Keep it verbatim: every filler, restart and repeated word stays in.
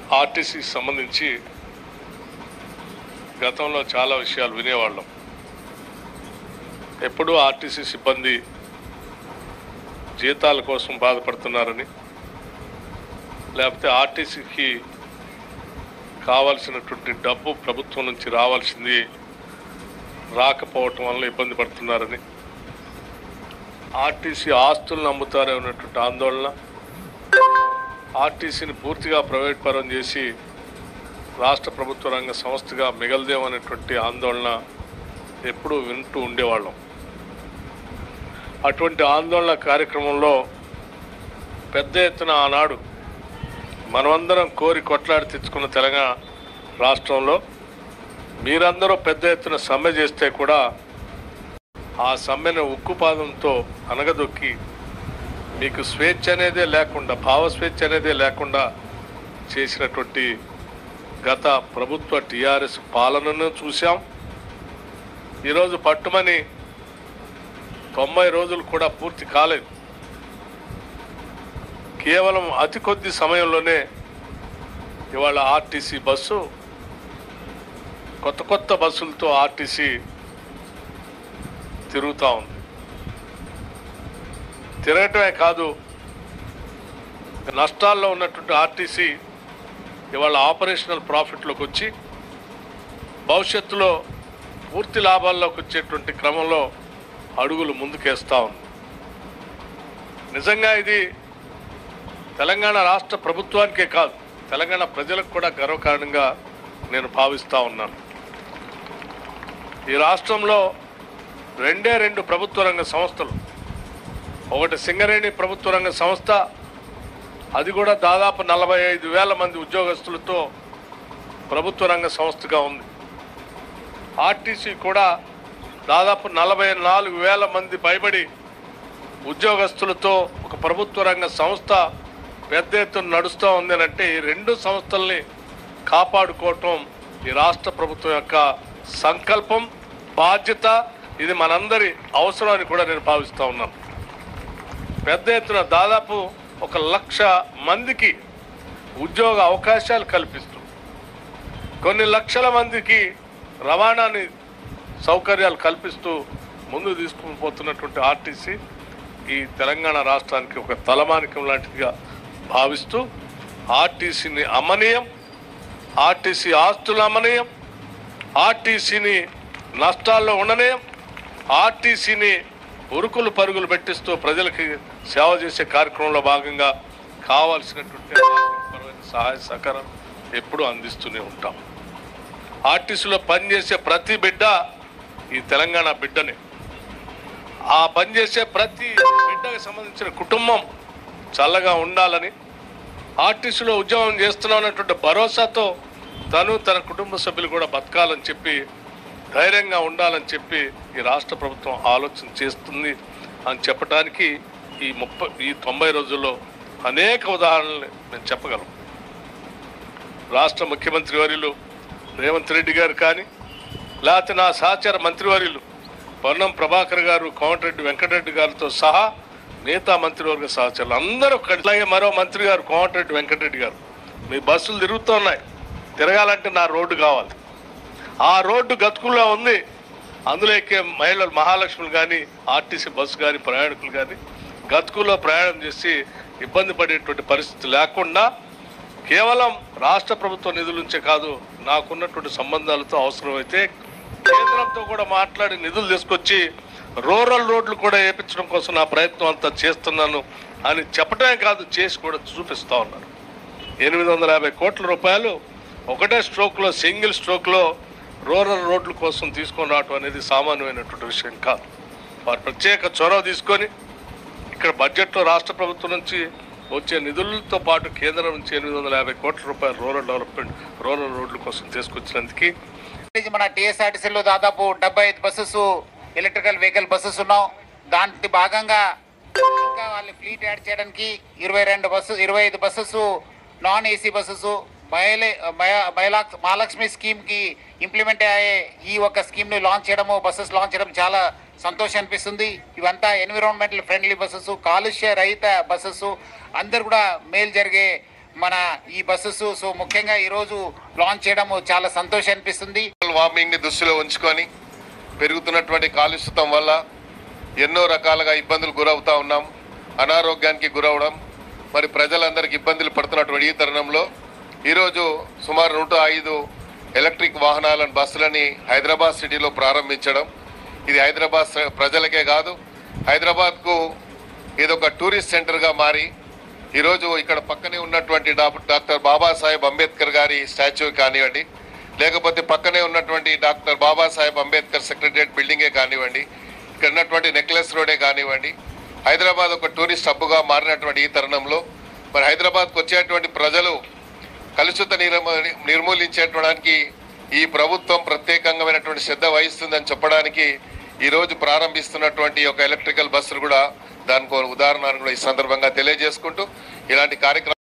ఆర్టీసీకి సంబంధించి గతంలో చాలా విషయాలు వినేవాళ్ళం. ఎప్పుడూ ఆర్టీసీ సిబ్బంది జీతాల కోసం బాధపడుతున్నారని, లేకపోతే ఆర్టీసీకి కావాల్సినటువంటి డబ్బు ప్రభుత్వం నుంచి రావాల్సింది రాకపోవటం వల్ల ఇబ్బంది పడుతున్నారని, ఆర్టీసీ ఆస్తులను అమ్ముతారనేటువంటి ఆందోళన, ఆర్టీసీని పూర్తిగా ప్రైవేట్ పరం చేసి రాష్ట్ర ప్రభుత్వ రంగ సంస్థగా మిగలదేమనేటువంటి ఆందోళన ఎప్పుడూ వింటూ ఉండేవాళ్ళం. అటువంటి ఆందోళన కార్యక్రమంలో పెద్ద ఎత్తున ఆనాడు మనమందరం కోరి కొట్లాడి తెచ్చుకున్న తెలంగాణ రాష్ట్రంలో మీరందరూ పెద్ద ఎత్తున సమ్మె చేస్తే కూడా ఆ సమ్మెను ఉక్కుపాదంతో అనగదొక్కి మీకు స్వేచ్ఛ అనేదే లేకుండా, భావ స్వేచ్ఛ అనేదే లేకుండా చేసినటువంటి గత ప్రభుత్వ టీఆర్ఎస్ పాలనను చూసాం. ఈరోజు పట్టుమని తొంభై రోజులు కూడా పూర్తి కాలేదు. కేవలం అతి కొద్ది సమయంలోనే ఇవాళ ఆర్టీసీ బస్సు కొత్త కొత్త బస్సులతో ఆర్టీసీ తిరుగుతూ ఉంది. తిరగటమే కాదు, నష్టాల్లో ఉన్నటువంటి ఆర్టీసీ ఇవాళ ఆపరేషనల్ ప్రాఫిట్లోకి వచ్చి భవిష్యత్తులో పూర్తి లాభాల్లోకి వచ్చేటువంటి క్రమంలో అడుగులు ముందుకేస్తూ ఉంది. నిజంగా ఇది తెలంగాణ రాష్ట్ర ప్రభుత్వానికే కాదు, తెలంగాణ ప్రజలకు కూడా గర్వకారణంగా నేను భావిస్తూ ఉన్నాను. ఈ రాష్ట్రంలో రెండే రెండు ప్రభుత్వ రంగ సంస్థలు, ఒకటి సింగరేణి ప్రభుత్వ రంగ సంస్థ, అది కూడా దాదాపు నలభై ఐదు వేల మంది ఉద్యోగస్తులతో ప్రభుత్వ రంగ సంస్థగా ఉంది. ఆర్టీసీ కూడా దాదాపు నలభై నాలుగు వేల మంది పైబడి ఉద్యోగస్తులతో ఒక ప్రభుత్వ రంగ సంస్థ పెద్ద ఎత్తున నడుస్తూ ఉంది అంటే ఈ రెండు సంస్థల్ని కాపాడుకోవటం ఈ రాష్ట్ర ప్రభుత్వం యొక్క సంకల్పం, బాధ్యత. ఇది మనందరి అవసరం అని కూడా నేను భావిస్తూ ఉన్నాను. పెద్ద ఎత్తున దాదాపు ఒక లక్ష మందికి ఉద్యోగ అవకాశాలు కల్పిస్తూ, కొన్ని లక్షల మందికి రవాణాని సౌకర్యాలు కల్పిస్తూ ముందు తీసుకుని పోతున్నటువంటి ఆర్టీసీ ఈ తెలంగాణ రాష్ట్రానికి ఒక తలమానికం లాంటిదిగా భావిస్తూ ఆర్టీసీని అమ్మనీయం, ఆర్టీసీ ఆస్తులు అమ్మనీయం, ఆర్టీసీని నష్టాల్లో ఉండనీయం, ఆర్టీసీని ఉరుకులు పరుగులు పెట్టిస్తూ ప్రజలకి సేవ చేసే కార్యక్రమంలో భాగంగా కావాల్సినటువంటి సహాయ సహకారం ఎప్పుడూ అందిస్తూనే ఉంటాం. ఆర్టీసీలో పనిచేసే ప్రతి బిడ్డ ఈ తెలంగాణ బిడ్డనే. ఆ పనిచేసే ప్రతి బిడ్డకు సంబంధించిన కుటుంబం చల్లగా ఉండాలని, ఆర్టీసీలో ఉద్యోగం చేస్తున్నామన్నటువంటి భరోసాతో తను తన కుటుంబ సభ్యులు కూడా బతకాలని చెప్పి, ధైర్యంగా ఉండాలని చెప్పి ఈ రాష్ట్ర ప్రభుత్వం ఆలోచన చేస్తుంది అని చెప్పడానికి ఈ ముప్పై ఈ తొంభై రోజుల్లో అనేక ఉదాహరణలు మేము చెప్పగలం. రాష్ట్ర ముఖ్యమంత్రి వర్యులు రేవంత్ రెడ్డి గారు కానీ, లేకపోతే నా సహచర మంత్రివర్యులు పొన్నం ప్రభాకర్ గారు, కోమటిరెడ్డి వెంకటరెడ్డి గారితో సహా మిగతా మంత్రివర్గ సహచరులు అందరూ, అట్లాగే మరో మంత్రి గారు కోమటిరెడ్డి వెంకటరెడ్డి గారు, మీ బస్సులు తిరుగుతున్నాయి, తిరగాలంటే నా రోడ్డు కావాలి. ఆ రోడ్డు గతుకుల్లో ఉంది. అందులో ఎక్కే మహిళలు, మహాలక్ష్ములు కానీ, ఆర్టీసీ బస్సు కానీ, ప్రయాణికులు కానీ గతుకుల్లో ప్రయాణం చేసి ఇబ్బంది పడేటువంటి పరిస్థితి లేకుండా కేవలం రాష్ట్ర ప్రభుత్వ నిధుల నుంచే కాదు, నాకున్నటువంటి సంబంధాలతో అవసరమైతే కేంద్రంతో కూడా మాట్లాడి నిధులు తీసుకొచ్చి రూరల్ రోడ్లు కూడా వేయించడం కోసం నా ప్రయత్నం అంతా చేస్తున్నాను అని చెప్పడమే కాదు, చేసి కూడా చూపిస్తూ ఉన్నారు. ఎనిమిది వందల యాభై కోట్ల రూపాయలు ఒకటే స్ట్రోక్లో, సింగిల్ స్ట్రోక్లో రూరల్ రోడ్ల కోసం తీసుకొని రావటం అనేది సామాన్యమైనటువంటి విషయం కాదు. వారు ప్రత్యేక చొరవ తీసుకొని ఇక్కడ బడ్జెట్లో రాష్ట్ర ప్రభుత్వం నుంచి వచ్చే నిధులతో పాటు కేంద్రం నుంచి ఎనిమిది వందల యాభై కోట్ల రూపాయలు రూరల్ డెవలప్మెంట్, రూరల్ రోడ్ల కోసం తీసుకొచ్చినందుకు మన టీఎస్ఆర్టీసీలో దాదాపు డెబ్బై ఐదు బస్సెస్ ఎలక్ట్రికల్ వెహికల్ బస్సెస్ ఉన్నాం. దాంట్లో భాగంగా ఇంకా వాళ్ళ ఫ్లీట్ యాడ్ చేయడానికి ఇరవై రెండు బస్సు ఇరవై ఐదు బస్సెస్ నాన్ ఏసీ బస్సెస్ మహిళ మహిళా మహాలక్ష్మి స్కీమ్కి ఇంప్లిమెంట్ అయ్యే ఈ ఒక స్కీమ్ని లాంచ్ చేయడము, బస్సెస్ లాంచ్ చేయడం చాలా సంతోషం అనిపిస్తుంది. ఇవంతా ఎన్విరాన్మెంటల్ ఫ్రెండ్లీ బస్సెస్, కాలుష్య రహిత బస్సెస్, అందరు కూడా మేలు జరిగే మన ఈ బస్సెస్ సో ముఖ్యంగా ఈరోజు లాంచ్ చేయడం చాలా సంతోషం అనిపిస్తుంది. వార్మింగ్ ని దృష్టిలో ఉంచుకొని పెరుగుతున్నటువంటి కాలుష్యం వల్ల ఎన్నో రకాలుగా ఇబ్బందులు గురవుతా ఉన్నాం. అనారోగ్యానికి గురవడం, మరి ప్రజలందరికీ ఇబ్బందులు పడుతున్నటువంటి ఈ తరుణంలో ఈరోజు సుమారు నూట ఐదు ఎలక్ట్రిక్ వాహనాలను బస్సులని హైదరాబాద్ సిటీలో ప్రారంభించడం, ఇది హైదరాబాద్ ప్రజలకే కాదు, హైదరాబాద్కు ఇదొక టూరిస్ట్ సెంటర్గా మారి ఈరోజు ఇక్కడ పక్కనే ఉన్నటువంటి డాక్టర్ బాబాసాహెబ్ అంబేద్కర్ గారి స్టాచ్యూ కానివ్వండి, లేకపోతే పక్కనే ఉన్నటువంటి డాక్టర్ బాబాసాహెబ్ అంబేద్కర్ సెక్రటరియట్ బిల్డింగే కానివ్వండి, ఇక్కడ ఉన్నటువంటి నెక్లెస్ రోడే కానివ్వండి, హైదరాబాద్ ఒక టూరిస్ట్ హబ్గా మారినటువంటి ఈ తరుణంలో మరి హైదరాబాద్కు వచ్చేటువంటి ప్రజలు కలుషిత నిర్మూలించేయడానికి ఈ ప్రభుత్వం ప్రత్యేకంగామైనటువంటి శ్రద్ధ వహిస్తుందని చెప్పడానికి ఈరోజు ప్రారంభిస్తున్నటువంటి ఒక ఎలక్ట్రికల్ బస్సులు కూడా దానికి ఉదాహరణ కూడా ఈ సందర్భంగా తెలియజేసుకుంటూ ఇలాంటి కార్యక్రమం